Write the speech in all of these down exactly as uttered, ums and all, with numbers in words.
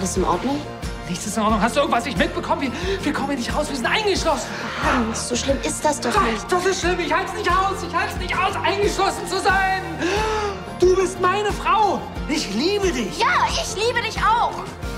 alles in Ordnung? Nichts ist in Ordnung. Hast du irgendwas nicht mitbekommen? Wir, wir kommen hier nicht raus. Wir sind eingeschlossen. Hans, so schlimm ist das doch nicht. Das ist schlimm. Ich halte es nicht aus. Ich halte es nicht aus, eingeschlossen zu sein. Du bist meine Frau. Ich liebe dich. Ja, ich liebe dich auch.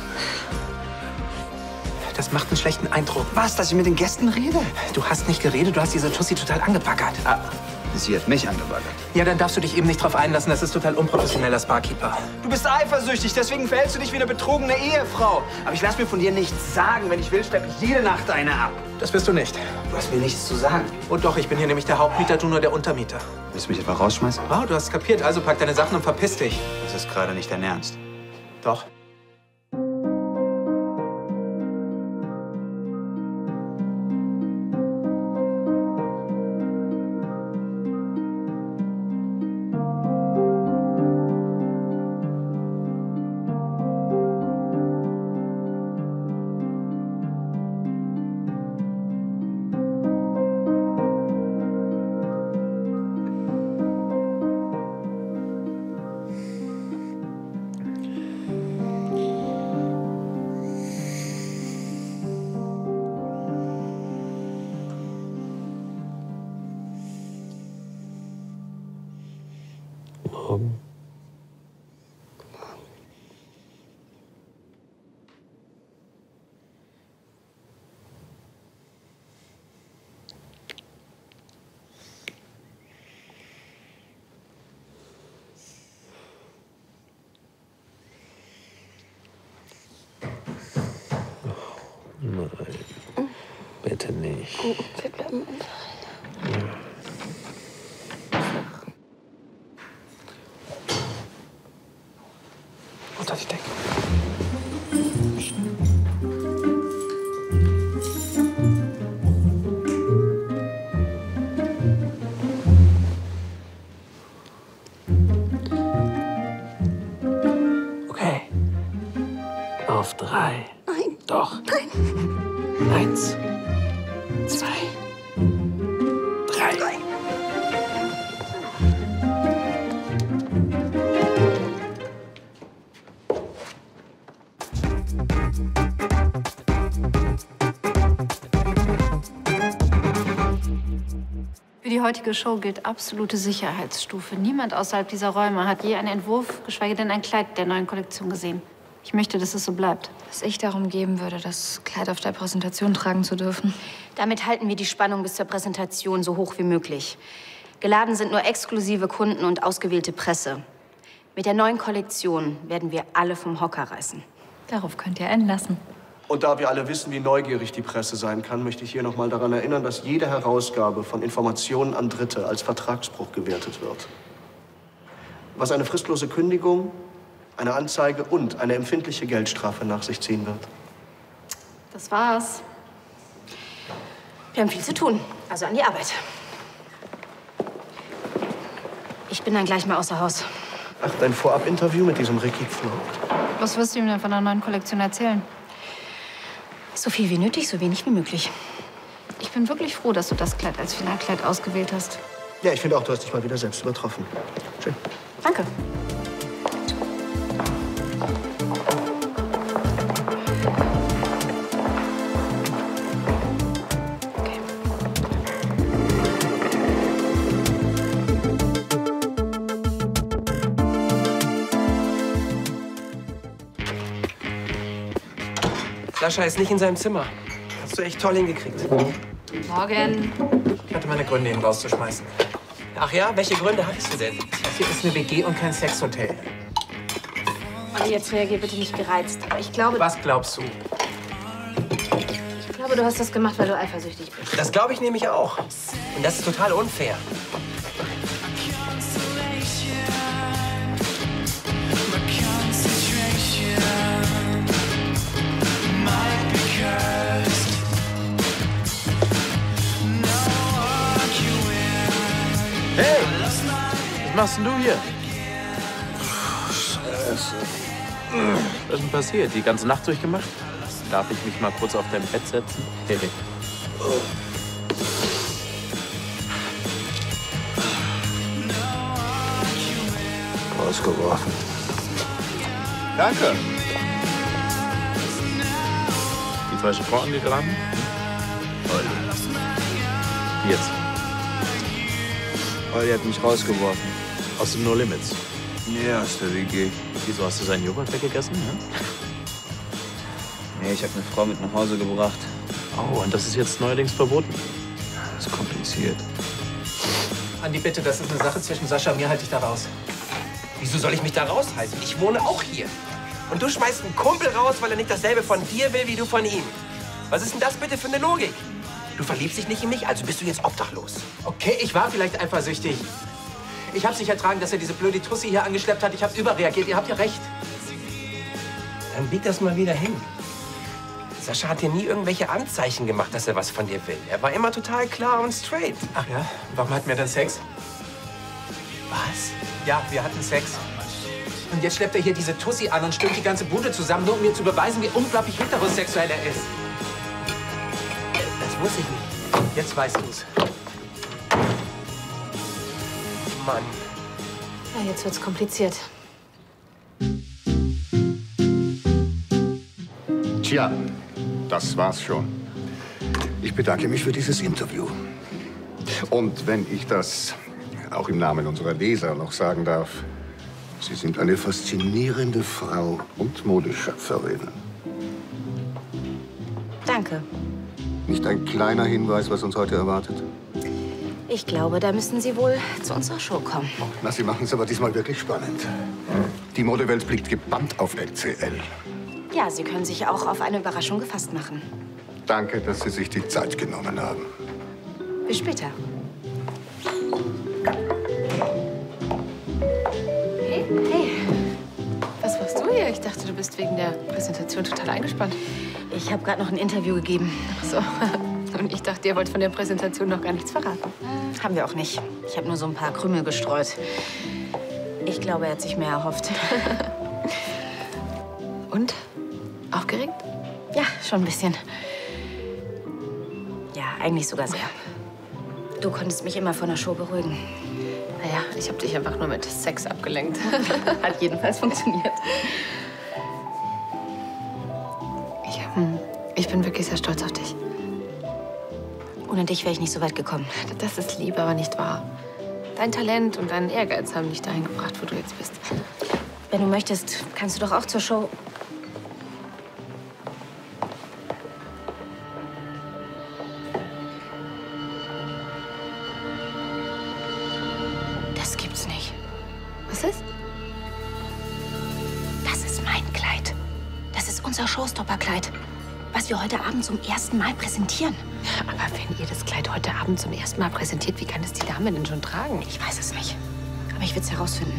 Das macht einen schlechten Eindruck. Was, dass ich mit den Gästen rede? Du hast nicht geredet. Du hast diese Tussi total angebaggert. Ah, sie hat mich angebaggert. Ja, dann darfst du dich eben nicht drauf einlassen. Das ist total unprofessionell als Barkeeper. Du bist eifersüchtig, deswegen verhältst du dich wie eine betrogene Ehefrau. Aber ich lass mir von dir nichts sagen. Wenn ich will, schleppe ich jede Nacht eine ab. Das bist du nicht. Du hast mir nichts zu sagen. Und doch, ich bin hier nämlich der Hauptmieter, du nur der Untermieter. Willst du mich etwa rausschmeißen? Wow, du hast es kapiert. Also pack deine Sachen und verpiss dich. Das ist gerade nicht dein Ernst. Doch. Morgen. Nein, bitte nicht. Wir bleiben einfach. Ja. Unter die Decke. Okay. Auf drei. Nein. Doch. Nein. Eins, zwei, drei. Nein. Für die heutige Show gilt absolute Sicherheitsstufe. Niemand außerhalb dieser Räume hat je einen Entwurf, geschweige denn ein Kleid der neuen Kollektion gesehen. Ich möchte, dass es so bleibt. Was ich darum geben würde, das Kleid auf der Präsentation tragen zu dürfen. Damit halten wir die Spannung bis zur Präsentation so hoch wie möglich. Geladen sind nur exklusive Kunden und ausgewählte Presse. Mit der neuen Kollektion werden wir alle vom Hocker reißen. Darauf könnt ihr einlassen. Und da wir alle wissen, wie neugierig die Presse sein kann, möchte ich hier noch mal daran erinnern, dass jede Herausgabe von Informationen an Dritte als Vertragsbruch gewertet wird. Was eine fristlose Kündigung, eine Anzeige und eine empfindliche Geldstrafe nach sich ziehen wird. Das war's. Wir haben viel zu tun, also an die Arbeit. Ich bin dann gleich mal außer Haus. Ach, dein Vorab-Interview mit diesem Ricky Pflug. Was wirst du ihm denn von der neuen Kollektion erzählen? So viel wie nötig, so wenig wie möglich. Ich bin wirklich froh, dass du das Kleid als Finalkleid ausgewählt hast. Ja, ich finde auch, du hast dich mal wieder selbst übertroffen. Schön. Danke. Sascha ist nicht in seinem Zimmer. Hast du echt toll hingekriegt. Morgen. Ich hatte meine Gründe, ihn rauszuschmeißen. Ach ja? Welche Gründe hattest du denn? Das hier ist eine W G und kein Sexhotel. Und jetzt reagier bitte nicht gereizt. Aber ich glaube, Was glaubst du? ich glaube, du hast das gemacht, weil du eifersüchtig bist. Das glaube ich nämlich auch. Und das ist total unfair. Hey! Was machst denn du hier? Scheiße. Was ist denn passiert? Die ganze Nacht durchgemacht? Darf ich mich mal kurz auf dein Bett setzen? Hey, hey. Rausgeworfen. Danke. falsche Frau angegraben? Olli. Wie jetzt? Olli hat mich rausgeworfen. Aus dem No Limits? Ja, aus der W G. Wieso, hast du seinen Joghurt weggegessen? Ne? Nee, ich habe eine Frau mit nach Hause gebracht. Oh, und das ist jetzt neuerdings verboten? Das ist kompliziert. Andi, bitte, das ist eine Sache zwischen Sascha und mir, halte ich da raus. Wieso soll ich mich da raushalten? Ich wohne auch hier. Und du schmeißt einen Kumpel raus, weil er nicht dasselbe von dir will, wie du von ihm. Was ist denn das bitte für eine Logik? Du verliebst dich nicht in mich, also bist du jetzt obdachlos. Okay, ich war vielleicht eifersüchtig. Ich hab's nicht ertragen, dass er diese blöde Tussi hier angeschleppt hat. Ich hab überreagiert, ihr habt ja recht. Dann bieg das mal wieder hin. Sascha hat dir nie irgendwelche Anzeichen gemacht, dass er was von dir will. Er war immer total klar und straight. Ach ja? Warum hatten wir dann Sex? Was? Ja, wir hatten Sex. Und jetzt schleppt er hier diese Tussi an und stimmt die ganze Bude zusammen, nur um mir zu beweisen, wie unglaublich heterosexuell er ist. Das wusste ich nicht. Jetzt weißt du's. Mann. Ja, jetzt wird's kompliziert. Tja, das war's schon. Ich bedanke mich für dieses Interview. Und wenn ich das auch im Namen unserer Leser noch sagen darf, Sie sind eine faszinierende Frau und Modeschöpferin. Danke. Nicht ein kleiner Hinweis, was uns heute erwartet? Ich glaube, da müssen Sie wohl zu unserer Show kommen. Na, Sie machen es aber diesmal wirklich spannend. Die Modewelt blickt gebannt auf L C L. Ja, Sie können sich auch auf eine Überraschung gefasst machen. Danke, dass Sie sich die Zeit genommen haben. Bis später. Hey, hey. Was machst du hier? Ich dachte, du bist wegen der Präsentation total eingespannt. Ich habe gerade noch ein Interview gegeben. Ach so. Und ich dachte, ihr wollt von der Präsentation noch gar nichts verraten. Haben wir auch nicht. Ich habe nur so ein paar Krümel gestreut. Ich glaube, er hat sich mehr erhofft. Und? Aufgeregt? Ja, schon ein bisschen. Ja, eigentlich sogar sehr. Du konntest mich immer von der Show beruhigen. Naja, ich habe dich einfach nur mit Sex abgelenkt. Hat jedenfalls funktioniert. Ich, hm, ich bin wirklich sehr stolz auf dich. Ohne dich wäre ich nicht so weit gekommen. Das ist lieb, aber nicht wahr. Dein Talent und dein Ehrgeiz haben dich dahin gebracht, wo du jetzt bist. Wenn du möchtest, kannst du doch auch zur Show. Das gibt's nicht. Was ist? Das ist mein Kleid. Das ist unser Showstopper-Kleid, was wir heute Abend zum ersten Mal präsentieren. Aber wenn ihr das Kleid heute Abend zum ersten Mal präsentiert, wie kann es die Dame denn schon tragen? Ich weiß es nicht. Aber ich will es herausfinden.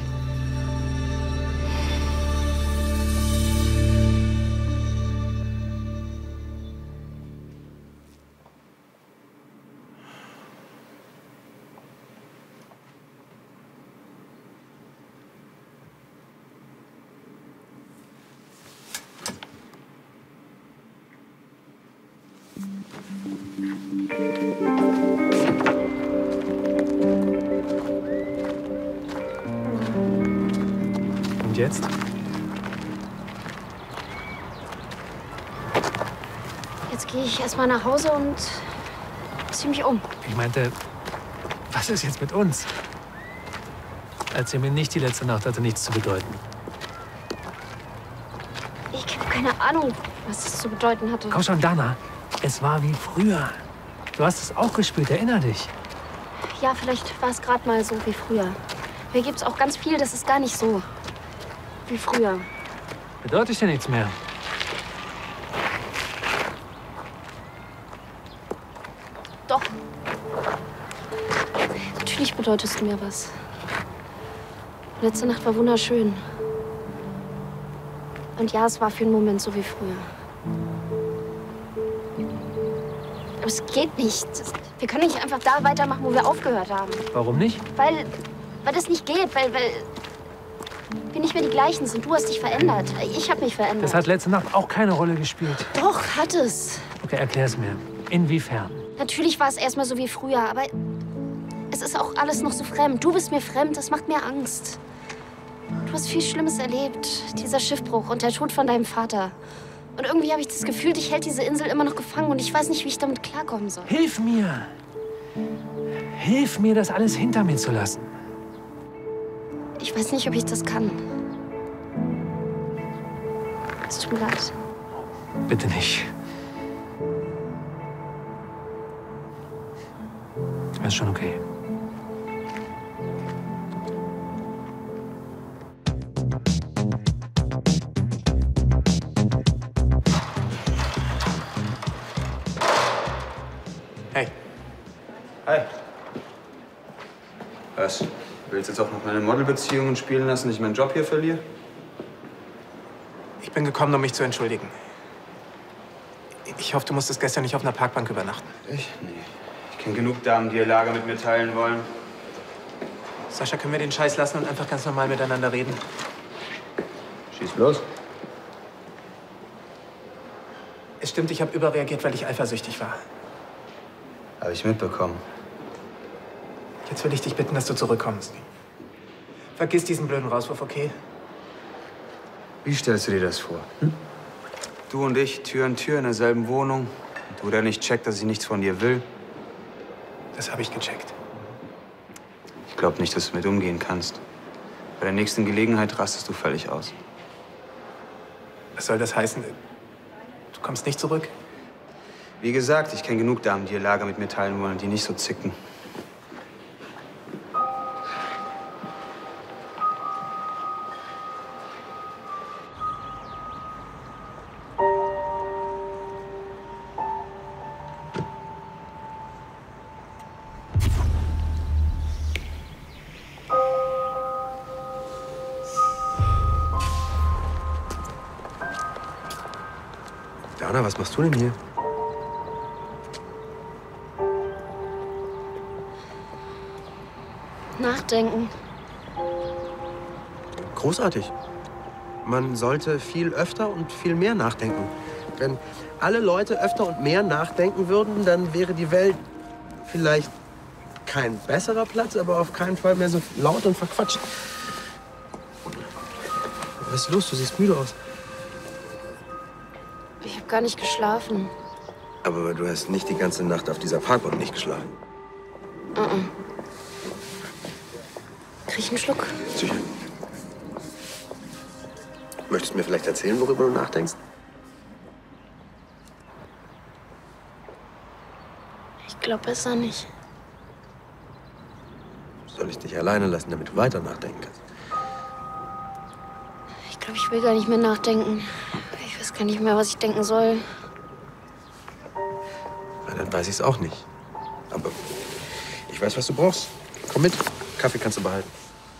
Und jetzt? Jetzt gehe ich erst mal nach Hause und ziehe mich um. Ich meinte, was ist jetzt mit uns? Erzähl mir nicht, die letzte Nacht hatte nichts zu bedeuten. Ich habe keine Ahnung, was es zu bedeuten hatte. Komm schon, Dana. Es war wie früher. Du hast es auch gespielt, erinner dich. Ja, vielleicht war es gerade mal so wie früher. Mir gibt's auch ganz viel, das ist gar nicht so wie früher. Bedeutet dir nichts mehr. Doch. Natürlich bedeutest du mir was. Letzte Nacht war wunderschön. Und ja, es war für einen Moment so wie früher. Aber es geht nicht. Wir können nicht einfach da weitermachen, wo wir aufgehört haben. Warum nicht? Weil, weil das nicht geht, weil, weil wir nicht mehr die gleichen sind. Du hast dich verändert. Ich habe mich verändert. Das hat letzte Nacht auch keine Rolle gespielt. Doch, hat es. Okay, erklär's mir. Inwiefern? Natürlich war es erstmal so wie früher, aber es ist auch alles noch so fremd. Du bist mir fremd, das macht mir Angst. Du hast viel Schlimmes erlebt. Dieser Schiffbruch und der Tod von deinem Vater. Und irgendwie habe ich das Gefühl, dich hält diese Insel immer noch gefangen und ich weiß nicht, wie ich damit klarkommen soll. Hilf mir! Hilf mir, das alles hinter mir zu lassen. Ich weiß nicht, ob ich das kann. Es tut mir leid. Bitte nicht. Ist schon okay. Hey. Hi. Was? Willst du jetzt auch noch meine Modelbeziehungen spielen lassen, dass ich meinen Job hier verliere? Ich bin gekommen, um mich zu entschuldigen. Ich hoffe, du musstest gestern nicht auf einer Parkbank übernachten. Ich? Nee. Ich kenne genug Damen, die ihr Lager mit mir teilen wollen. Sascha, können wir den Scheiß lassen und einfach ganz normal miteinander reden? Schieß los. Es stimmt, ich habe überreagiert, weil ich eifersüchtig war. Habe ich mitbekommen. Jetzt will ich dich bitten, dass du zurückkommst. Vergiss diesen blöden Rauswurf, okay? Wie stellst du dir das vor? Hm? Du und ich, Tür an Tür in derselben Wohnung. Und du, der nicht checkt, dass ich nichts von dir will. Das habe ich gecheckt. Ich glaube nicht, dass du mit umgehen kannst. Bei der nächsten Gelegenheit rastest du völlig aus. Was soll das heißen? Du kommst nicht zurück? Wie gesagt, ich kenne genug Damen, die ihr Lager mit mir teilen wollen, die nicht so zicken. Dana, was machst du denn hier? Nachdenken. Großartig. Man sollte viel öfter und viel mehr nachdenken. Wenn alle Leute öfter und mehr nachdenken würden, dann wäre die Welt vielleicht kein besserer Platz, aber auf keinen Fall mehr so laut und verquatscht. Was ist los? Du siehst müde aus. Ich habe gar nicht geschlafen. Aber du hast nicht die ganze Nacht auf dieser Parkbank nicht geschlafen. Uh-uh. Krieg ich einen Schluck? Sicher. Möchtest du mir vielleicht erzählen, worüber du nachdenkst? Ich glaube besser nicht. Soll ich dich alleine lassen, damit du weiter nachdenken kannst? Ich glaube, ich will gar nicht mehr nachdenken. Ich weiß gar nicht mehr, was ich denken soll. Na, dann weiß ich es auch nicht. Aber ich weiß, was du brauchst. Komm mit. Kaffee kannst du behalten.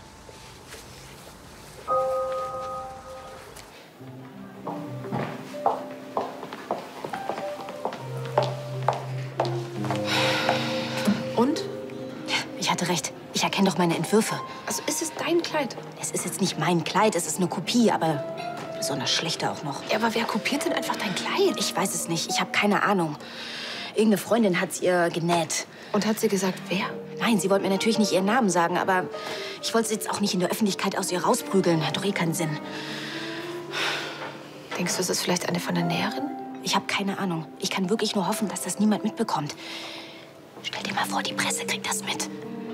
Und? Ich hatte recht. Ich erkenne doch meine Entwürfe. Also ist es dein Kleid? Es ist jetzt nicht mein Kleid, es ist eine Kopie, aber besonders schlechte auch noch. Ja, aber wer kopiert denn einfach dein Kleid? Ich weiß es nicht. Ich habe keine Ahnung. Irgendeine Freundin hat's ihr genäht. Und hat sie gesagt, wer? Nein, sie wollte mir natürlich nicht ihren Namen sagen, aber ich wollte es jetzt auch nicht in der Öffentlichkeit aus ihr rausprügeln. Hat doch eh keinen Sinn. Denkst du, es ist vielleicht eine von der Näherin? Ich habe keine Ahnung. Ich kann wirklich nur hoffen, dass das niemand mitbekommt. Stell dir mal vor, die Presse kriegt das mit.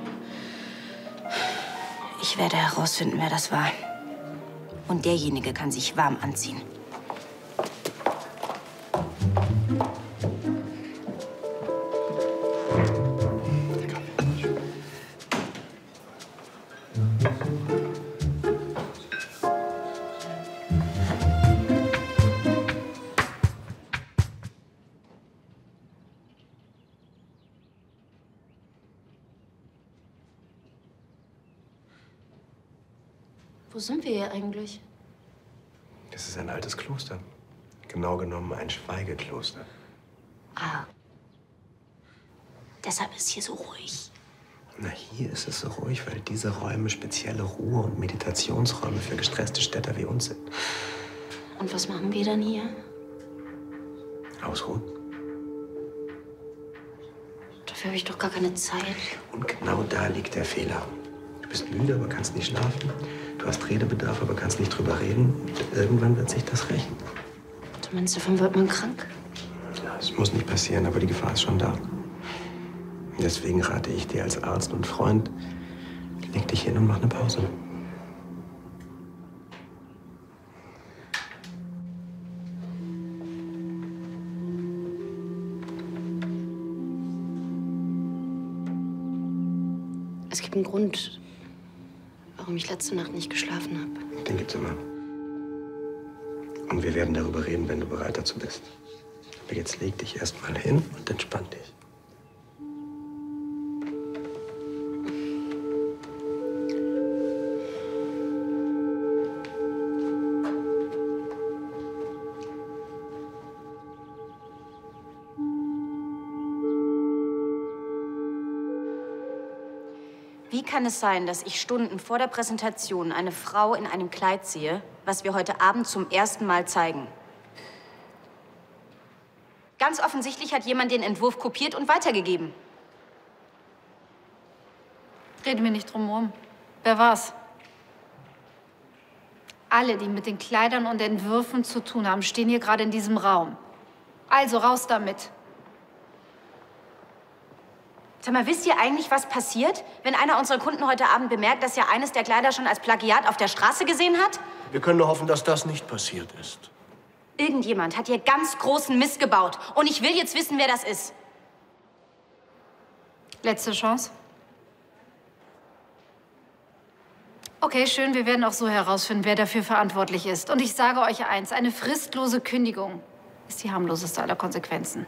Ich werde herausfinden, wer das war. Und derjenige kann sich warm anziehen. Wo sind wir hier eigentlich? Das ist ein altes Kloster. Genau genommen ein Schweigekloster. Ah. Deshalb ist hier so ruhig. Na, hier ist es so ruhig, weil diese Räume spezielle Ruhe- und Meditationsräume für gestresste Städter wie uns sind. Und was machen wir dann hier? Ausruhen. Dafür habe ich doch gar keine Zeit. Und genau da liegt der Fehler. Du bist müde, aber kannst nicht schlafen. Du hast Redebedarf, aber kannst nicht drüber reden. Und irgendwann wird sich das rächen. Du meinst, davon wird man krank? Ja, es muss nicht passieren, aber die Gefahr ist schon da. Deswegen rate ich dir als Arzt und Freund, leg dich hin und mach eine Pause. Es gibt einen Grund, warum ich letzte Nacht nicht geschlafen habe. Den gibt's immer. Und wir werden darüber reden, wenn du bereit dazu bist. Aber jetzt leg dich erst mal hin und entspann dich. Wie kann es sein, dass ich Stunden vor der Präsentation eine Frau in einem Kleid sehe, was wir heute Abend zum ersten Mal zeigen? Ganz offensichtlich hat jemand den Entwurf kopiert und weitergegeben. Reden wir nicht drum herum. Wer war's? Alle, die mit den Kleidern und Entwürfen zu tun haben, stehen hier gerade in diesem Raum. Also raus damit. Sag mal, wisst ihr eigentlich, was passiert, wenn einer unserer Kunden heute Abend bemerkt, dass er eines der Kleider schon als Plagiat auf der Straße gesehen hat? Wir können nur hoffen, dass das nicht passiert ist. Irgendjemand hat hier ganz großen Mist gebaut. Und ich will jetzt wissen, wer das ist. Letzte Chance. Okay, schön, wir werden auch so herausfinden, wer dafür verantwortlich ist. Und ich sage euch eins, eine fristlose Kündigung ist die harmloseste aller Konsequenzen.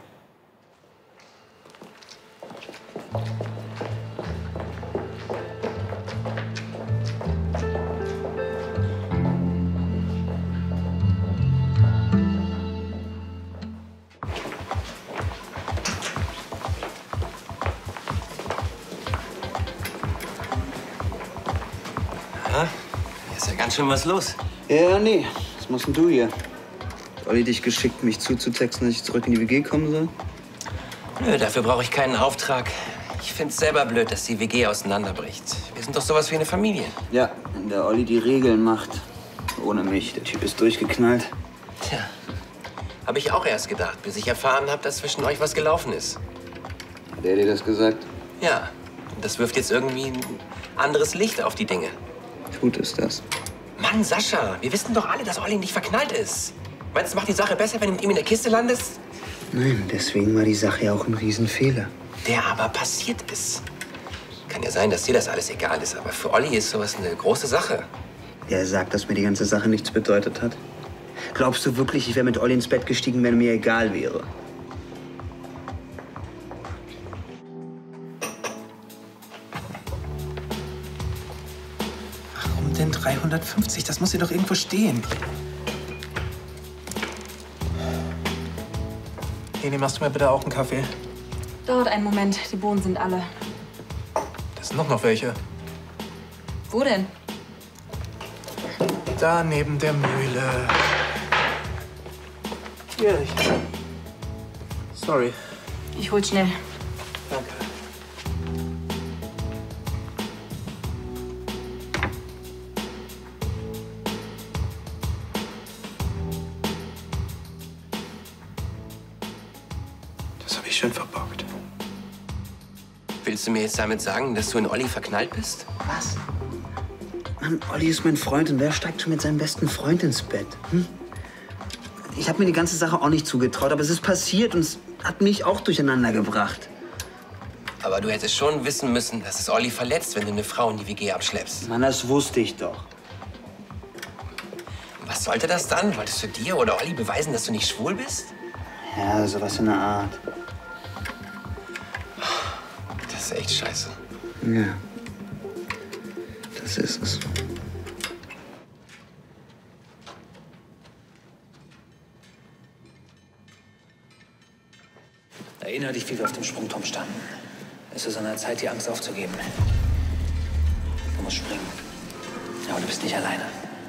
Ja, hier ist ja ganz schön was los. Ja, nee. Was machst denn du hier? Hat Olli dich geschickt, mich zuzutexten, dass ich zurück in die W G kommen soll? Nö, dafür brauche ich keinen Auftrag. Ich find's selber blöd, dass die W G auseinanderbricht. Wir sind doch sowas wie eine Familie. Ja, wenn der Olli die Regeln macht. Ohne mich. Der Typ ist durchgeknallt. Tja, habe ich auch erst gedacht, bis ich erfahren habe, dass zwischen euch was gelaufen ist. Hat er dir das gesagt? Ja, und das wirft jetzt irgendwie ein anderes Licht auf die Dinge. Tut es das? Mann, Sascha, wir wissen doch alle, dass Olli nicht verknallt ist. Meinst du, macht die Sache besser, wenn du mit ihm in der Kiste landest? Nein, deswegen war die Sache ja auch ein Riesenfehler. Der aber passiert ist. Kann ja sein, dass dir das alles egal ist, aber für Olli ist sowas eine große Sache. Der sagt, dass mir die ganze Sache nichts bedeutet hat. Glaubst du wirklich, ich wäre mit Olli ins Bett gestiegen, wenn er mir egal wäre? Warum denn dreihundertfünfzig? Das muss hier doch irgendwo stehen. Leni, machst du mir bitte auch einen Kaffee? Dauert einen Moment, die Bohnen sind alle. Das sind doch noch welche. Wo denn? Da neben der Mühle. Hier, ich... Sorry. Ich hol schnell. Danke. Das habe ich schön verbockt. Willst du mir jetzt damit sagen, dass du in Olli verknallt bist? Was? Mann, Olli ist mein Freund und wer steigt schon mit seinem besten Freund ins Bett? Hm? Ich habe mir die ganze Sache auch nicht zugetraut, aber es ist passiert und es hat mich auch durcheinander gebracht. Aber du hättest schon wissen müssen, dass es Olli verletzt, wenn du eine Frau in die W G abschleppst. Mann, das wusste ich doch. Und was sollte das dann? Wolltest du dir oder Olli beweisen, dass du nicht schwul bist? Ja, sowas in der Art. Das ist echt scheiße. Ja, das ist es. Erinnere dich, wie wir auf dem Sprungturm standen. Es ist an der Zeit, die Angst aufzugeben. Du musst springen. Aber du bist nicht alleine.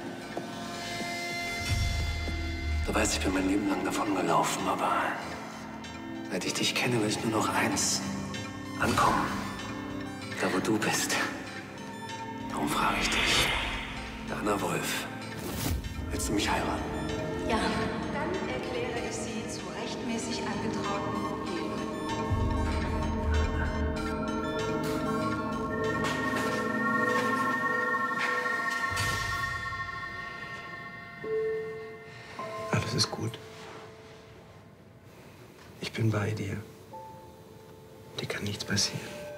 Du weißt, ich bin mein Leben lang davon gelaufen, aber seit ich dich kenne, will ich nur noch eins: ankommen. Da, wo du bist. Darum frage ich dich, Dana Wolf, willst du mich heiraten? Ja. Dann erkläre Alles ist gut. Ich bin bei dir. Dir kann nichts passieren.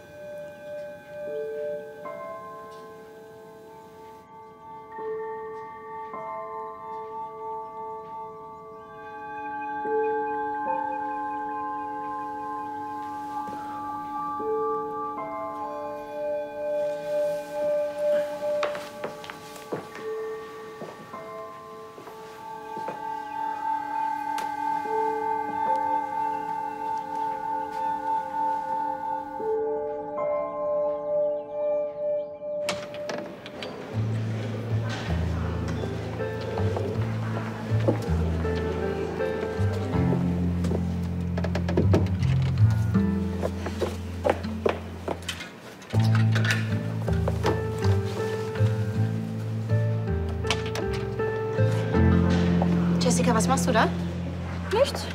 Jessica, was machst du da? Nichts.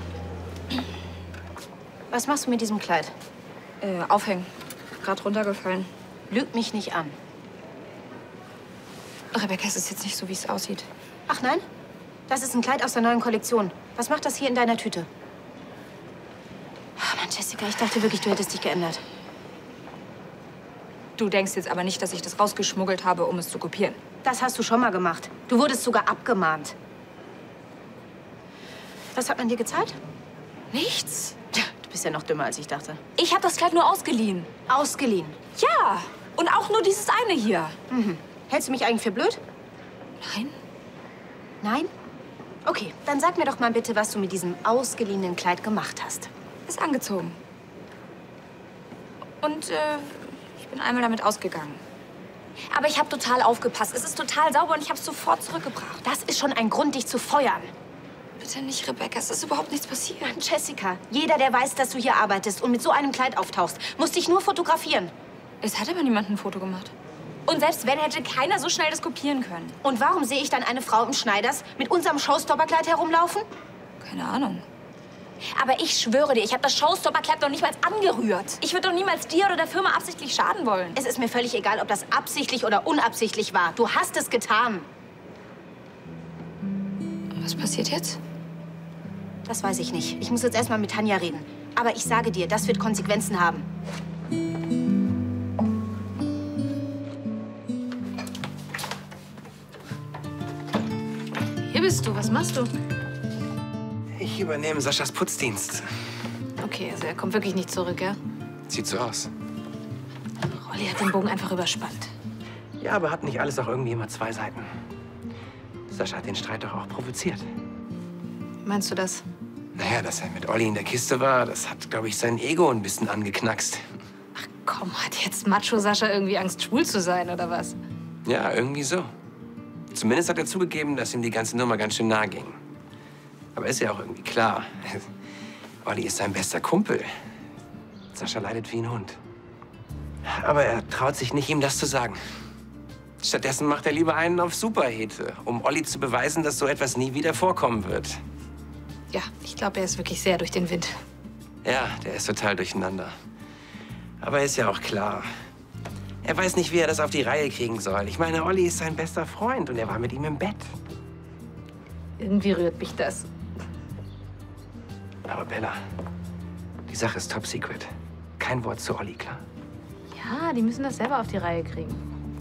Was machst du mit diesem Kleid? Äh, aufhängen. Gerade runtergefallen. Lüg mich nicht an. Rebecca, es ist jetzt nicht so, wie es aussieht. Ach nein? Das ist ein Kleid aus der neuen Kollektion. Was macht das hier in deiner Tüte? Ach Mann, Jessica, ich dachte wirklich, du hättest dich geändert. Du denkst jetzt aber nicht, dass ich das rausgeschmuggelt habe, um es zu kopieren. Das hast du schon mal gemacht. Du wurdest sogar abgemahnt. Was hat man dir gezahlt? Nichts. Du bist ja noch dümmer, als ich dachte. Ich habe das Kleid nur ausgeliehen. Ausgeliehen? Ja. Und auch nur dieses eine hier. Mhm. Hältst du mich eigentlich für blöd? Nein. Nein? Okay, dann sag mir doch mal bitte, was du mit diesem ausgeliehenen Kleid gemacht hast. Ist angezogen. Und äh, ich bin einmal damit ausgegangen. Aber ich habe total aufgepasst. Es ist total sauber und ich habe es sofort zurückgebracht. Das ist schon ein Grund, dich zu feuern. Bitte nicht, Rebecca. Es ist überhaupt nichts passiert. Mann, Jessica, jeder, der weiß, dass du hier arbeitest und mit so einem Kleid auftauchst, muss dich nur fotografieren. Es hat aber niemand ein Foto gemacht. Und selbst wenn, hätte keiner so schnell das kopieren können. Und warum sehe ich dann eine Frau im Schneiders mit unserem Showstopper-Kleid herumlaufen? Keine Ahnung. Aber ich schwöre dir, ich habe das Showstopper-Kleid doch nicht mal angerührt. Ich würde doch niemals dir oder der Firma absichtlich schaden wollen. Es ist mir völlig egal, ob das absichtlich oder unabsichtlich war. Du hast es getan. Was passiert jetzt? Das weiß ich nicht. Ich muss jetzt erst mal mit Tanja reden. Aber ich sage dir, das wird Konsequenzen haben. Hier bist du. Was machst du? Ich übernehme Saschas Putzdienst. Okay, also er kommt wirklich nicht zurück, ja? Sieht so aus. Olli hat den Bogen einfach überspannt. Ja, aber hat nicht alles auch irgendwie immer zwei Seiten? Sascha hat den Streit doch auch provoziert. Meinst du das? Naja, dass er mit Olli in der Kiste war, das hat, glaube ich, sein Ego ein bisschen angeknackst. Ach komm, hat jetzt Macho Sascha irgendwie Angst, schwul zu sein, oder was? Ja, irgendwie so. Zumindest hat er zugegeben, dass ihm die ganze Nummer ganz schön nahe ging. Aber ist ja auch irgendwie klar. Olli ist sein bester Kumpel. Sascha leidet wie ein Hund. Aber er traut sich nicht, ihm das zu sagen. Stattdessen macht er lieber einen auf Superhete, um Olli zu beweisen, dass so etwas nie wieder vorkommen wird. Ja, ich glaube, er ist wirklich sehr durch den Wind. Ja, der ist total durcheinander. Aber ist ja auch klar. Er weiß nicht, wie er das auf die Reihe kriegen soll. Ich meine, Olli ist sein bester Freund und er war mit ihm im Bett. Irgendwie rührt mich das. Aber Bella, die Sache ist top secret. Kein Wort zu Olli, klar? Ja, die müssen das selber auf die Reihe kriegen.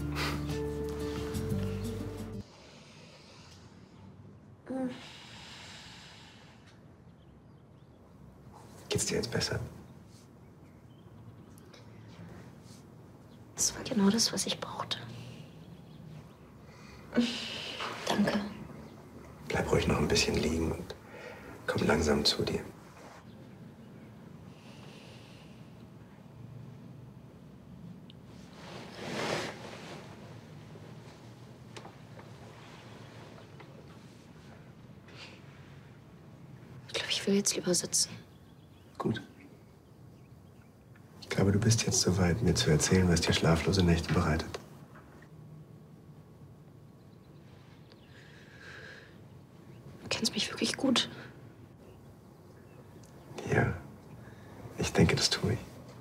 Geht's dir jetzt besser? Das war genau das, was ich brauchte. Danke. Bleib ruhig noch ein bisschen liegen und komm langsam zu dir. Ich glaube, ich will jetzt lieber sitzen. Gut. Ich glaube, du bist jetzt soweit, mir zu erzählen, was dir schlaflose Nächte bereitet. Du kennst mich wirklich gut. Ja, ich denke, das tue ich.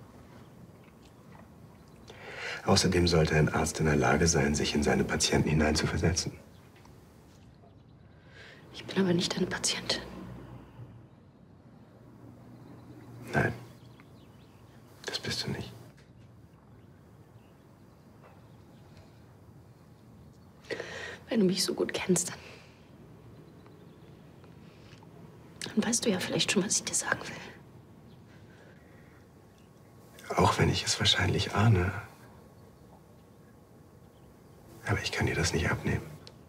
Außerdem sollte ein Arzt in der Lage sein, sich in seine Patienten hineinzuversetzen. Ich bin bin aber nicht deine Patientin. Nein, das bist du nicht. Wenn du mich so gut kennst, dann, dann weißt du ja vielleicht schon, was ich dir sagen will. Auch wenn ich es wahrscheinlich ahne. Aber ich kann dir das nicht abnehmen.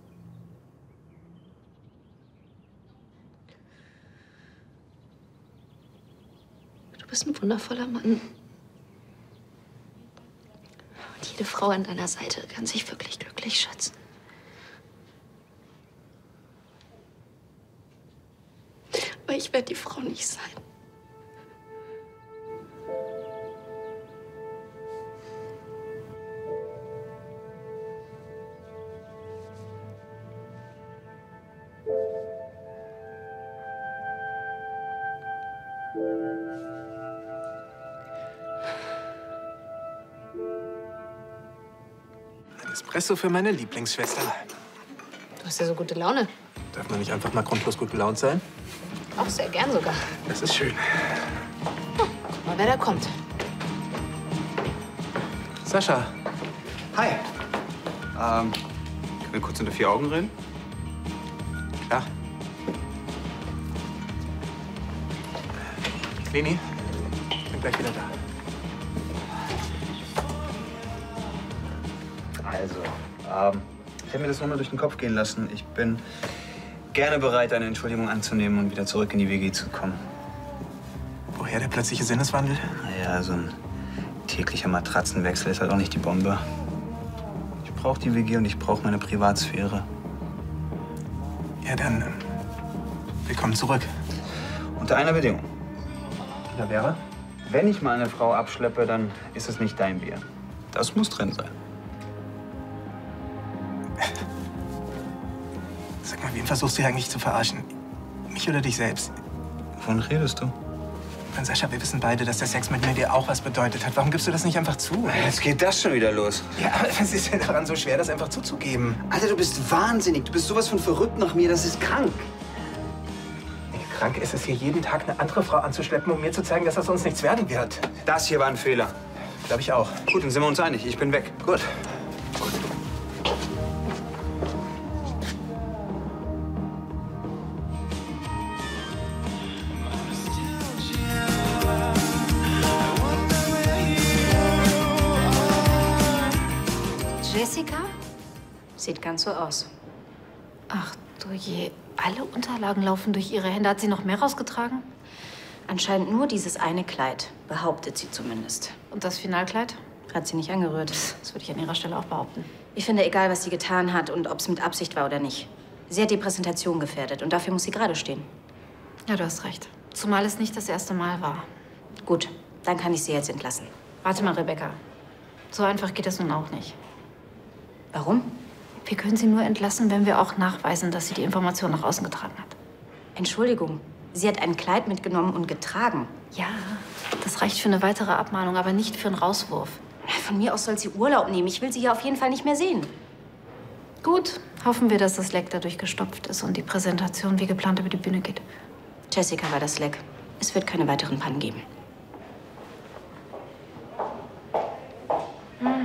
Du bist ein wundervoller Mann. Und jede Frau an deiner Seite kann sich wirklich glücklich schätzen. Aber ich werde die Frau nicht sein. Ein Espresso für meine Lieblingsschwester. Du hast ja so gute Laune. Darf man nicht einfach mal grundlos gut gelaunt sein? Auch sehr gern sogar. Das ist schön. Oh, guck mal, wer da kommt. Sascha. Hi. Ähm, können wir kurz unter vier Augen reden? Ja. Leni, ich bin gleich wieder da. Also, ähm, ich habe mir das nochmal durch den Kopf gehen lassen. Ich bin gerne bereit, eine Entschuldigung anzunehmen und wieder zurück in die W G zu kommen. Woher der plötzliche Sinneswandel? Naja, so ein täglicher Matratzenwechsel ist halt auch nicht die Bombe. Ich brauche die W G und ich brauche meine Privatsphäre. Ja, dann ähm, willkommen zurück. Unter einer Bedingung. Da wäre? Wenn ich mal eine Frau abschleppe, dann ist es nicht dein Bier. Das muss drin sein. Sag mal, wen versuchst du hier eigentlich zu verarschen? Mich oder dich selbst? Wovon redest du? Und Sascha, wir wissen beide, dass der Sex mit mir dir auch was bedeutet hat. Warum gibst du das nicht einfach zu? Jetzt geht das schon wieder los. Ja, aber was ist denn daran so schwer, das einfach zuzugeben? Alter, du bist wahnsinnig. Du bist sowas von verrückt nach mir. Das ist krank. Krank ist es, hier jeden Tag eine andere Frau anzuschleppen, um mir zu zeigen, dass das uns nichts werden wird. Das hier war ein Fehler. Glaube ich auch. Gut, dann sind wir uns einig. Ich bin weg. Gut. Jessica? Sieht ganz so aus. Ach du je, alle Unterlagen laufen durch ihre Hände. Hat sie noch mehr rausgetragen? Anscheinend nur dieses eine Kleid, behauptet sie zumindest. Und das Finalkleid? Hat sie nicht angerührt. Das würde ich an ihrer Stelle auch behaupten. Ich finde, egal, was sie getan hat und ob es mit Absicht war oder nicht. Sie hat die Präsentation gefährdet und dafür muss sie gerade stehen. Ja, du hast recht. Zumal es nicht das erste Mal war. Gut, dann kann ich sie jetzt entlassen. Warte mal, Rebecca. So einfach geht es nun auch nicht. Warum? Wir können sie nur entlassen, wenn wir auch nachweisen, dass sie die Information nach außen getragen hat. Entschuldigung, sie hat ein Kleid mitgenommen und getragen. Ja, das reicht für eine weitere Abmahnung, aber nicht für einen Rauswurf. Von mir aus soll sie Urlaub nehmen. Ich will sie hier auf jeden Fall nicht mehr sehen. Gut, hoffen wir, dass das Leck dadurch gestopft ist und die Präsentation wie geplant über die Bühne geht. Jessica war das Leck. Es wird keine weiteren Pannen geben. Hm.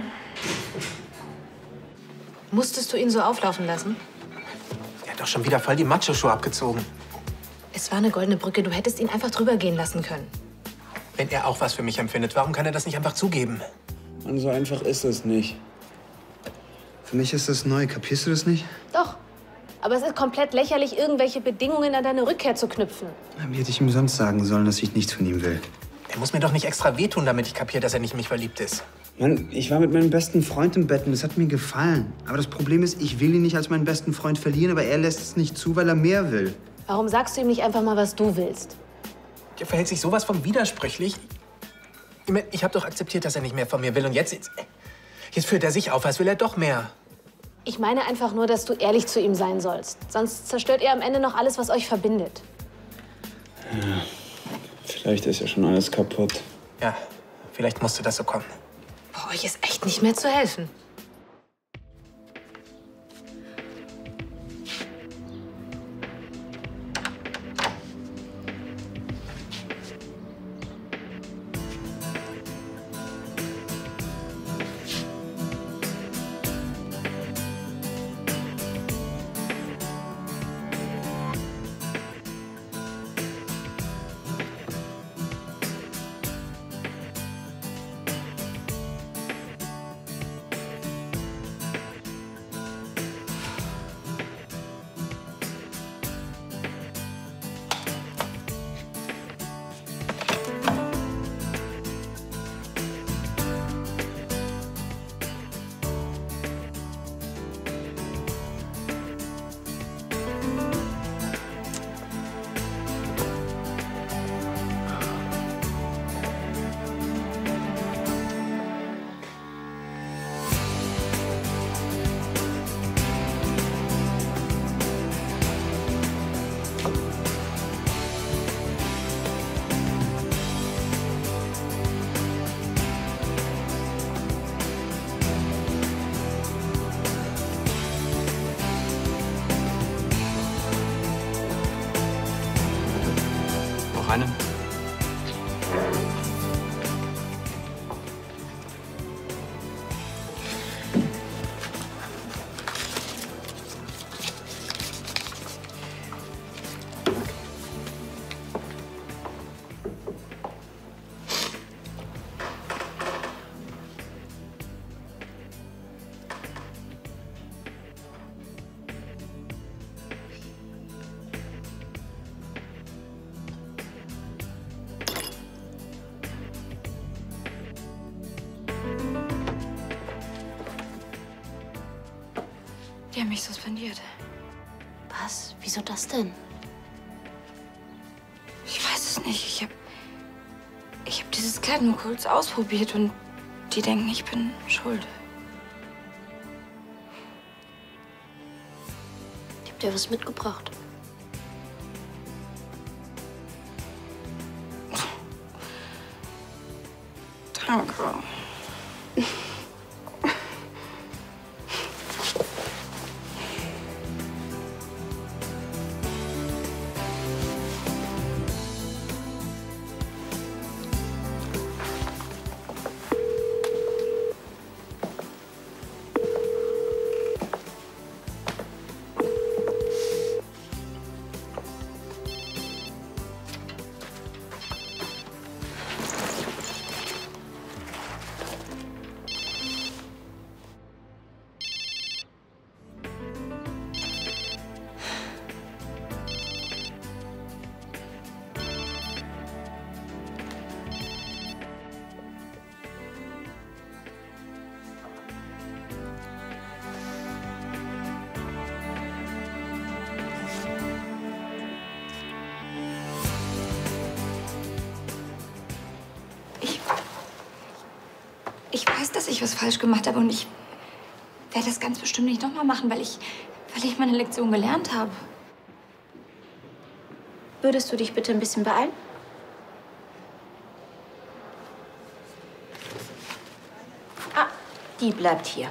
Musstest du ihn so auflaufen lassen? Er hat doch schon wieder voll die Macho-Show abgezogen. Es war eine goldene Brücke. Du hättest ihn einfach drüber gehen lassen können. Wenn er auch was für mich empfindet, warum kann er das nicht einfach zugeben? Und so einfach ist es nicht. Für mich ist das neu. Kapierst du das nicht? Doch. Aber es ist komplett lächerlich, irgendwelche Bedingungen an deine Rückkehr zu knüpfen. Wie hätte ich ihm sonst sagen sollen, dass ich nichts von ihm will? Er muss mir doch nicht extra wehtun, damit ich kapiere, dass er nicht in mich verliebt ist. Mann, ich war mit meinem besten Freund im Bett und es hat mir gefallen. Aber das Problem ist, ich will ihn nicht als meinen besten Freund verlieren, aber er lässt es nicht zu, weil er mehr will. Warum sagst du ihm nicht einfach mal, was du willst? Der verhält sich sowas von widersprüchlich. Ich, mein, ich habe doch akzeptiert, dass er nicht mehr von mir will. Und jetzt, jetzt, jetzt führt er sich auf, als will er doch mehr. Ich meine einfach nur, dass du ehrlich zu ihm sein sollst. Sonst zerstört ihr am Ende noch alles, was euch verbindet. Ja, vielleicht ist ja schon alles kaputt. Ja, vielleicht musste das so kommen. Boah, euch ist echt nicht mehr zu helfen. Die haben mich suspendiert. Was? Wieso das denn? Ich weiß es nicht. Ich hab, ich hab dieses Kleid nur kurz ausprobiert und die denken, ich bin schuld. Ich hab dir was mitgebracht. Danke. Ich weiß, dass ich was falsch gemacht habe und ich werde das ganz bestimmt nicht nochmal machen, weil ich, weil ich meine Lektion gelernt habe. Würdest du dich bitte ein bisschen beeilen? Ah, die bleibt hier.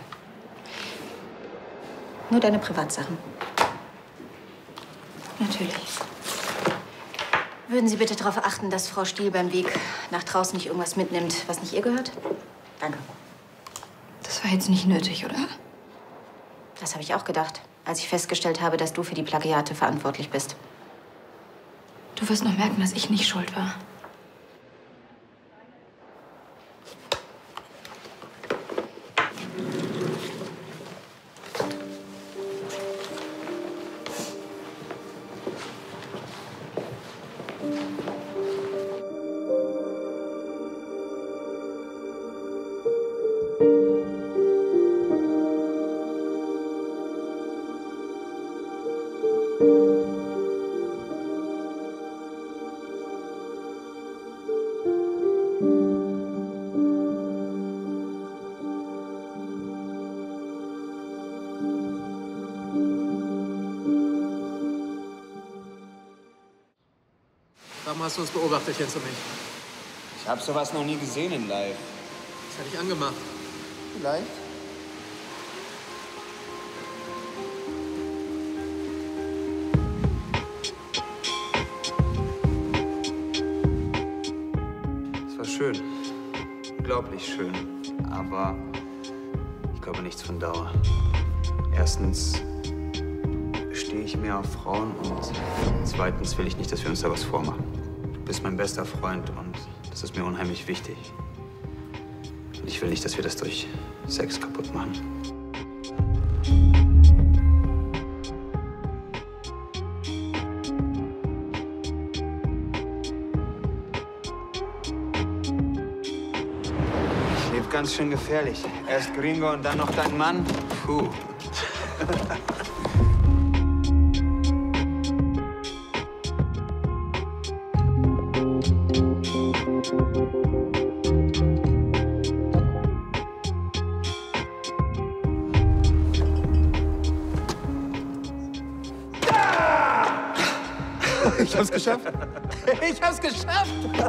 Nur deine Privatsachen. Natürlich. Würden Sie bitte darauf achten, dass Frau Stiel beim Weg nach draußen nicht irgendwas mitnimmt, was nicht ihr gehört? Danke. Das war jetzt nicht nötig, oder? Das habe ich auch gedacht, als ich festgestellt habe, dass du für die Plagiate verantwortlich bist. Du wirst noch merken, dass ich nicht schuld war. Warum hast du uns beobachtet, Jens und mich? Ich habe sowas noch nie gesehen in live. Das hätte ich angemacht. Vielleicht. Es war schön. Unglaublich schön. Aber ich glaube nichts von Dauer. Erstens stehe ich mehr auf Frauen und zweitens will ich nicht, dass wir uns da was vormachen. Du bist mein bester Freund und das ist mir unheimlich wichtig. Und ich will nicht, dass wir das durch Sex kaputt machen. Ich lebe ganz schön gefährlich. Erst Gringo und dann noch dein Mann. Puh. Ich hab's geschafft. Ich hab's geschafft.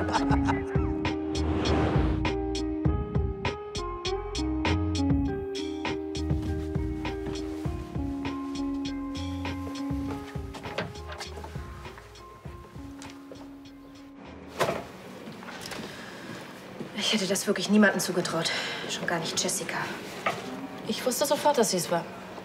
Ich hätte das wirklich niemandem zugetraut. Schon gar nicht Jessica. Ich wusste sofort, dass sie es war.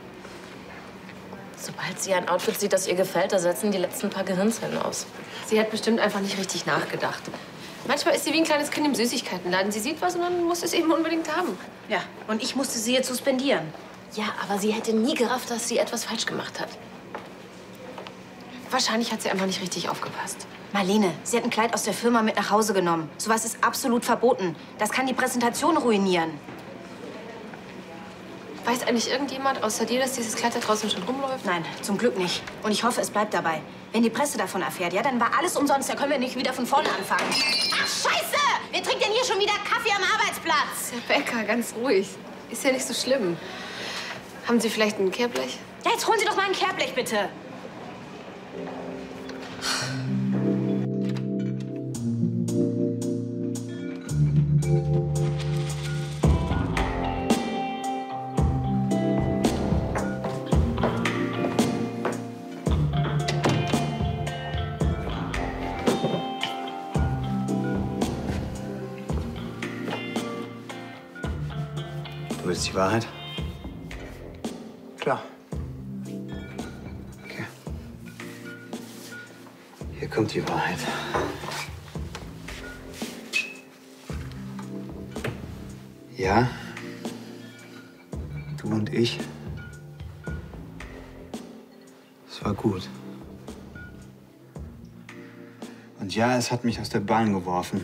Sobald sie ein Outfit sieht, das ihr gefällt, da setzen die letzten paar Gehirnzellen aus. Sie hat bestimmt einfach nicht richtig nachgedacht. Manchmal ist sie wie ein kleines Kind im Süßigkeitenladen. Sie sieht was und dann muss es eben unbedingt haben. Ja, und ich musste sie jetzt suspendieren. Ja, aber sie hätte nie gerafft, dass sie etwas falsch gemacht hat. Wahrscheinlich hat sie einfach nicht richtig aufgepasst. Marlene, sie hat ein Kleid aus der Firma mit nach Hause genommen. Sowas ist absolut verboten. Das kann die Präsentation ruinieren. Weiß eigentlich irgendjemand außer dir, dass dieses Kleid da draußen schon rumläuft? Nein, zum Glück nicht. Und ich hoffe, es bleibt dabei. Wenn die Presse davon erfährt, ja, dann war alles umsonst. Da können wir nicht wieder von vorne anfangen. Ach, Scheiße! Wer trinkt denn hier schon wieder Kaffee am Arbeitsplatz? Herr Becker, ganz ruhig. Ist ja nicht so schlimm. Haben Sie vielleicht ein Kehrblech? Ja, jetzt holen Sie doch mal ein Kehrblech, bitte. Du willst die Wahrheit? Klar. Okay. Hier kommt die Wahrheit. Ja, du und ich. Es war gut. Und ja, es hat mich aus der Bahn geworfen.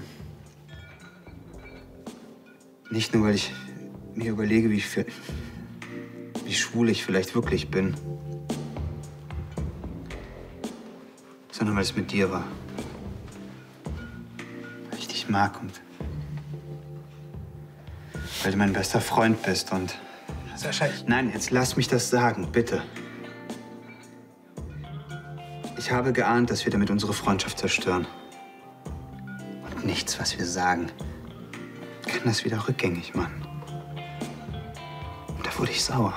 Nicht nur, weil ich mir überlege, wie, für, wie schwul ich vielleicht wirklich bin, sondern weil es mit dir war. Weil ich dich mag und weil du mein bester Freund bist und... Sascha, ich... Nein, jetzt lass mich das sagen, bitte. Ich habe geahnt, dass wir damit unsere Freundschaft zerstören. Und nichts, was wir sagen, kann das wieder rückgängig machen. Und da wurde ich sauer.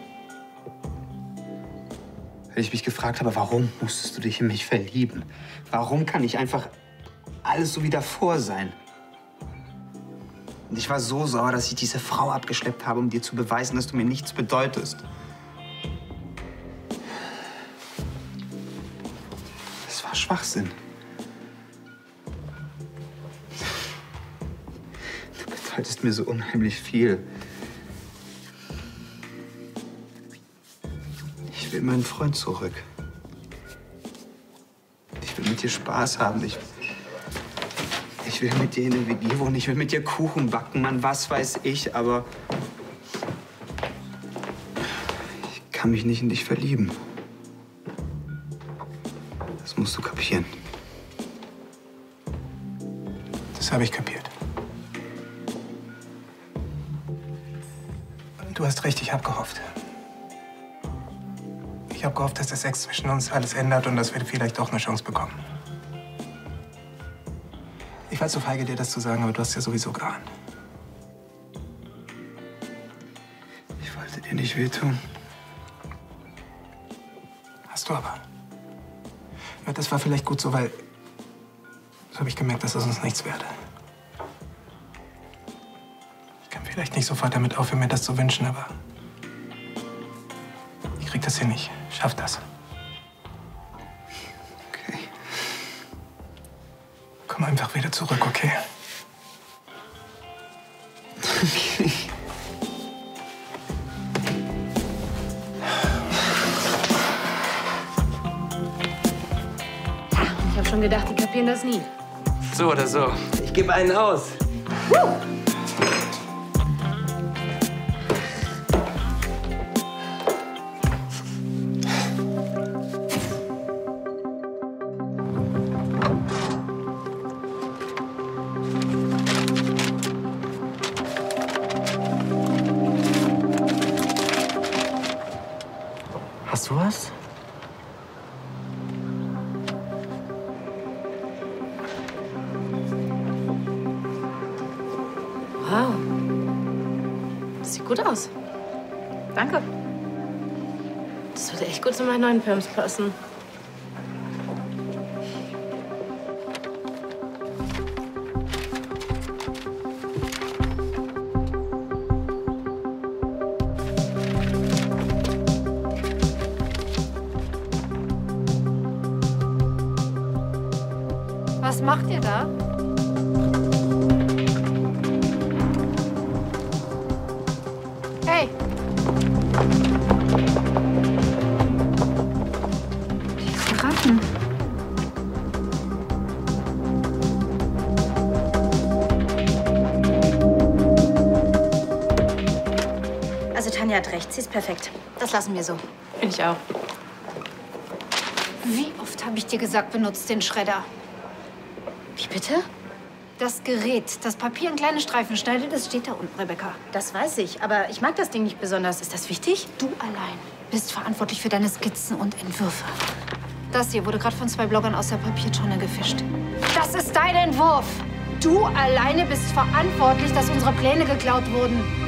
Weil ich mich gefragt habe, warum musstest du dich in mich verlieben? Warum kann nicht einfach alles so wie davor sein? Und ich war so sauer, dass ich diese Frau abgeschleppt habe, um dir zu beweisen, dass du mir nichts bedeutest. Das war Schwachsinn. Du bedeutest mir so unheimlich viel. Ich will meinen Freund zurück. Ich will mit dir Spaß haben. Ich, ich will mit dir in der W G wohnen. Ich will mit dir Kuchen backen, Mann, was weiß ich. Aber ich kann mich nicht in dich verlieben. Das musst du kapieren. Das habe ich kapiert. Du hast recht, ich habe gehofft. Ich habe gehofft, dass der Sex zwischen uns alles ändert und dass wir vielleicht doch eine Chance bekommen. Ich war zu feige, dir das zu sagen, aber du hast ja sowieso geahnt. Ich wollte dir nicht wehtun. Hast du aber. Ja, das war vielleicht gut so, weil so habe ich gemerkt, dass es uns nichts werde. Ich kann vielleicht nicht sofort damit aufhören, mir das zu wünschen, aber ich krieg das hier nicht. Schaff das. Okay. Komm einfach wieder zurück, okay? Okay. Ich habe schon gedacht, die kapieren das nie. So oder so. Ich gebe einen aus. Hast du was? Wow. Das sieht gut aus. Danke. Das würde echt gut zu meinen neuen Perms passen. Was macht ihr da? Hey! Die Ratten. Also Tanja, hat recht. Sie ist perfekt. Das lassen wir so. Finde ich auch. Wie oft habe ich dir gesagt, benutzt den Schredder? Wie bitte? Das Gerät, das Papier in kleine Streifen schneidet, das steht da unten, Rebecca. Das weiß ich, aber ich mag das Ding nicht besonders. Ist das wichtig? Du allein bist verantwortlich für deine Skizzen und Entwürfe. Das hier wurde gerade von zwei Bloggern aus der Papiertonne gefischt. Das ist dein Entwurf. Du alleine bist verantwortlich, dass unsere Pläne geklaut wurden.